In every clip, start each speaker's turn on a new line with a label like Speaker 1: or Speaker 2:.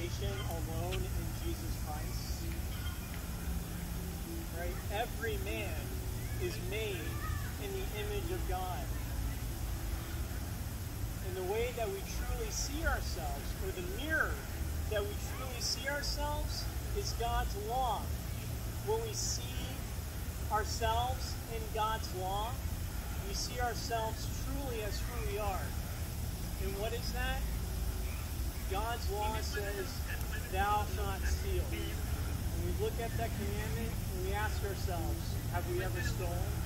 Speaker 1: salvation alone in Jesus Christ. Right? Every man is made in the image of God. And the way that we truly see ourselves, or the mirror that we truly see ourselves, is God's law. When we see ourselves in God's law, we see ourselves truly as who we are. And what is that? God's law says, thou shalt not steal. When we look at that commandment and we ask ourselves, have we ever stolen?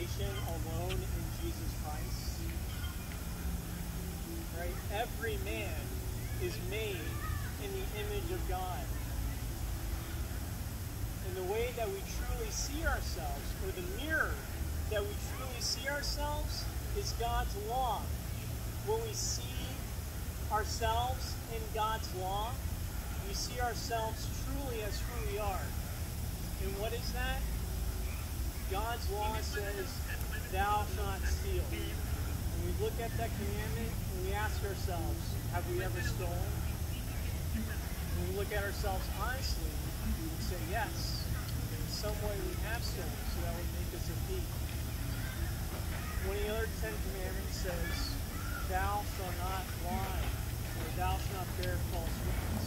Speaker 1: salvation alone in Jesus Christ? Right? Every man is made in the image of God. And the way that we truly see ourselves, or the mirror that we truly see ourselves, is God's law. When we see ourselves in God's law, we see ourselves truly as who we are. And what is that? God's law says, thou shalt not steal. When we look at that commandment and we ask ourselves, have we ever stolen? When we look at ourselves honestly, we would say yes. In some way we have stolen, so that would make us a thief. One of the other 10 commandments says, thou shalt not lie, or thou shalt not bear false witness.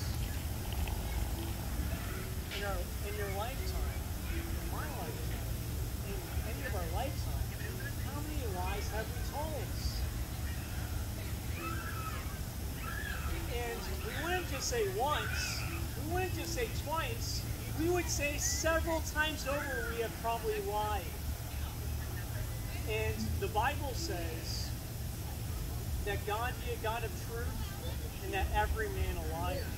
Speaker 1: In your lifetime, in my lifetime, in any of our lifetime, how many lies have we told? And we wouldn't just say once, we wouldn't just say twice, we would say several times over we have probably lied. And the Bible says that God be a God of truth and that every man a liar.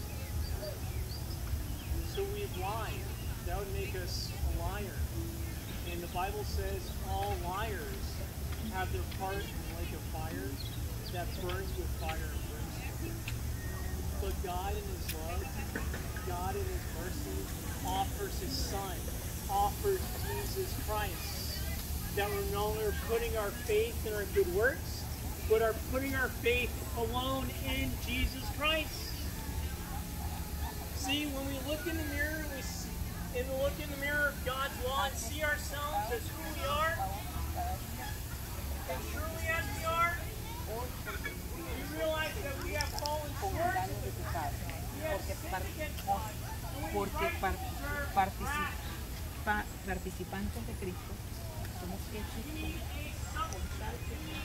Speaker 1: So we've lied. That would make us a liar. And the Bible says all liars have their part in the lake of fire that burns with fire and brimstone. But God in His love, God in His mercy, offers His Son, offers Jesus Christ, that we're no longer putting our faith in our good works, but are putting our faith alone in Jesus Christ. See, when we look in the mirror, and look in the mirror of God's law and see ourselves as who we are, and truly as we are, we realize that we have fallen short. We have sinned against God.
Speaker 2: Porque participantes de Cristo somos hechos con tal